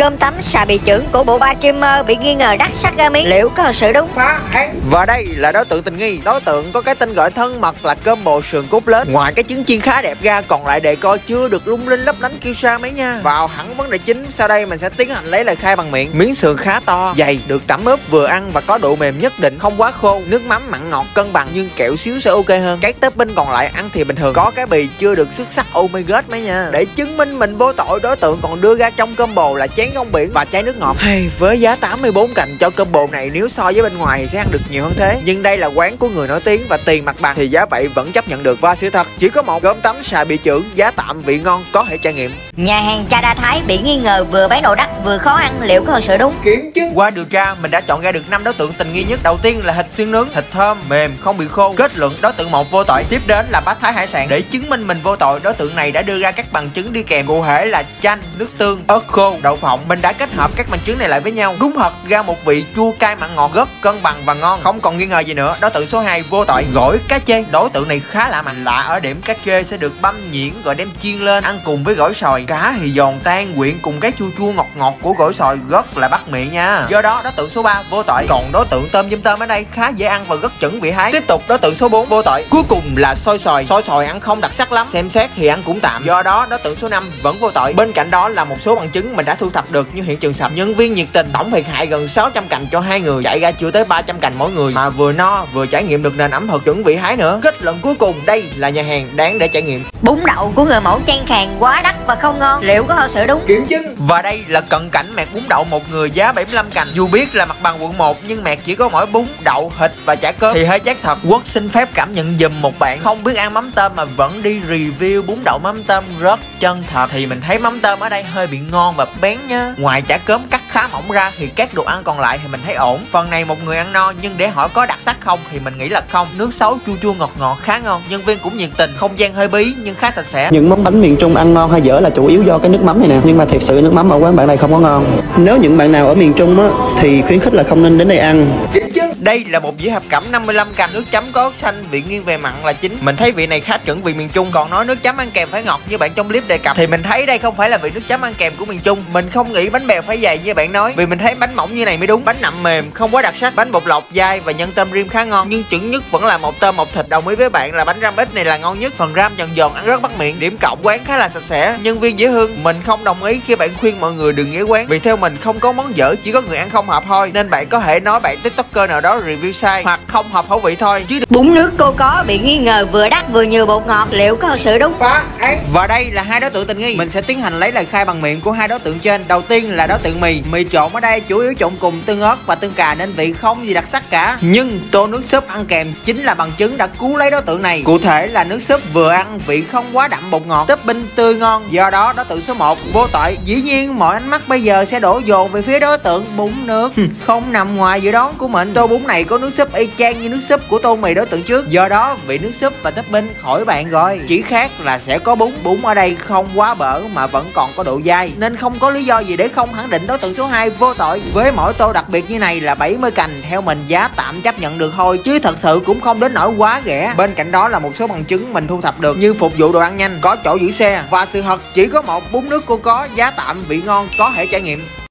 Cơm tấm xà bì chưởng của bộ ba streamer bị nghi ngờ đắt sắc ra miếng, liệu có thật sự đúng? Phá án. Và đây là đối tượng tình nghi. Đối tượng có cái tên gọi thân mật là combo sườn cốt lết. Ngoài cái trứng chiên khá đẹp ra, còn lại đề coi chưa được lung linh lấp lánh kêu sa mấy nha. Vào hẳn vấn đề chính, sau đây mình sẽ tiến hành lấy lời khai bằng miệng. Miếng sườn khá to, dày, được tẩm ướp vừa ăn và có độ mềm nhất định, không quá khô. Nước mắm mặn ngọt cân bằng nhưng kẹo xíu sẽ ok hơn. Các topping còn lại ăn thì bình thường. Có cái bì chưa được xuất sắc, oh my god mấy nha. Để chứng minh mình vô tội, đối tượng còn đưa ra trong combo là chén rong biển và chai nước ngọt. Hay với giá 84 cành cho combo này, nếu so với bên ngoài thì sẽ ăn được nhiều hơn thế. Nhưng đây là quán của người nổi tiếng và tiền mặt bằng thì giá vậy vẫn chấp nhận được. Và sự thật chỉ có một cơm tấm xà bì chưởng, giá tạm vị ngon, có thể trải nghiệm. Nhà hàng Chada Thái bị nghi ngờ vừa bán đồ đắt vừa khó ăn, liệu có thật sự đúng? Kiểm chứng. Qua điều tra mình đã chọn ra được 5 đối tượng tình nghi nhất. Đầu tiên là thịt xiên nướng, thịt thơm mềm không bị khô. Kết luận đối tượng 1 vô tội. Tiếp đến là bát thái hải sản. Để chứng minh mình vô tội, đối tượng này đã đưa ra các bằng chứng đi kèm, cụ thể là chanh, nước tương, ớt khô, đậu phộng. Mình đã kết hợp các bằng chứng này lại với nhau, đúng thật ra một vị chua cay mặn ngọt rất cân bằng và ngon, không còn nghi ngờ gì nữa. Đối tượng số 2 vô tội. Gỏi cá chê. Đối tượng này khá lạ mạnh, lạ ở điểm cá chê sẽ được băm nhuyễn rồi đem chiên lên ăn cùng với gỏi sòi. Cá thì giòn tan quyện cùng cái chua chua ngọt ngọt của gỏi sòi, rất là bắt miệng nha. Do đó đối tượng số 3 vô tội. Còn đối tượng tôm dâm tôm ở đây khá dễ ăn và rất chuẩn vị hái. Tiếp tục đối tượng số 4 vô tội. Cuối cùng là xôi xoài. Xôi xoài ăn không đặc sắc lắm, xem xét thì ăn cũng tạm. Do đó đối tượng số 5 vẫn vô tội. Bên cạnh đó là một số bằng chứng mình đã thu thập được như hiện trường sập, nhân viên nhiệt tình, tổng thiệt hại gần 600 cành cho 2 người, chạy ra chưa tới 300 cành mỗi người, mà vừa no vừa trải nghiệm được nền ẩm thực chuẩn vị hái nữa. Kết luận cuối cùng, đây là nhà hàng đáng để trải nghiệm. Bún đậu của người mẫu chan khàn quá đắt và không ngon, liệu có thật sự đúng? Kiểm chứng. Và đây là cận cảnh mẹt bún đậu một người giá 75 cành. Dù biết là mặt bằng quận 1 nhưng mẹt chỉ có mỗi bún, đậu, thịt và chả cơm thì hơi chát thật. Quốc xin phép cảm nhận giùm một bạn không biết ăn mắm tôm mà vẫn đi review bún đậu mắm tôm rất chân thật, thì mình thấy mắm tôm ở đây hơi bị ngon và bén nhá. Ngoài chả cơm cắt khá mỏng ra thì các đồ ăn còn lại thì mình thấy ổn. Phần này một người ăn no, nhưng để hỏi có đặc sắc không thì mình nghĩ là không. Nước sấu chua chua ngọt ngọt khá ngon, nhân viên cũng nhiệt tình, không gian hơi bí nhưng khá sạch sẽ. Những món bánh miền Trung ăn ngon hay dở là chủ yếu do cái nước mắm này nè, nhưng mà thiệt sự nước mắm ở quán bạn này không có ngon. Nếu những bạn nào ở miền Trung á thì khuyến khích là không nên đến đây ăn. Đây là một dĩa hạt cẩm 55 cành, nước chấm có ớt xanh, vị nghiêng về mặn là chính. Mình thấy vị này khá chuẩn vị miền Trung. Còn nói nước chấm ăn kèm phải ngọt như bạn trong clip đề cập thì mình thấy đây không phải là vị nước chấm ăn kèm của miền Trung. Mình không nghĩ bánh bèo phải dày như bạn nói, vì mình thấy bánh mỏng như này mới đúng. Bánh nậm mềm, không quá đặc sắc. Bánh bột lọc dai và nhân tôm rim khá ngon, nhưng chuẩn nhất vẫn là một tôm một thịt. Đồng ý với bạn là bánh ram ít này là ngon nhất. Phần ram giòn giòn ăn rất bắt miệng. Điểm cộng quán khá là sạch sẽ, nhân viên dễ thương. Mình không đồng ý khi bạn khuyên mọi người đừng ghé quán, vì theo mình không có món dở, chỉ có người ăn không hợp thôi. Nên bạn có thể nói bạn tiktoker nào đó review sai hoặc không hợp khẩu vị thôi chứ. Bún nước cô có bị nghi ngờ vừa đắt vừa nhiều bột ngọt, liệu có thật sự đúng? Phá án. Và đây là 2 đối tượng tình nghi. Mình sẽ tiến hành lấy lời khai bằng miệng của 2 đối tượng trên. Đầu tiên là đối tượng mì trộn ở đây chủ yếu trộn cùng tương ớt và tương cà nên vị không gì đặc sắc cả, nhưng tô nước súp ăn kèm chính là bằng chứng đã cứu lấy đối tượng này. Cụ thể là nước súp vừa ăn, vị không quá đậm bột ngọt, topping tươi ngon. Do đó đối tượng số 1 vô tội. Dĩ nhiên mọi ánh mắt bây giờ sẽ đổ dồn về phía đối tượng bún nước. Không nằm ngoài dự đoán của mình. Tô bún này có nước súp y chang như nước súp của tô mì đối tượng trước, do đó vị nước súp và topping khỏi bạn rồi. Chỉ khác là sẽ có bún ở đây không quá bở mà vẫn còn có độ dai, nên không có lý do gì để không khẳng định đối tượng số 2 vô tội. Với mỗi tô đặc biệt như này là 70 cành, theo mình giá tạm chấp nhận được thôi, chứ thật sự cũng không đến nỗi quá rẻ. Bên cạnh đó là một số bằng chứng mình thu thập được như phục vụ đồ ăn nhanh, có chỗ giữ xe, và sự thật chỉ có một bún nước cô có, giá tạm vị ngon, có thể trải nghiệm.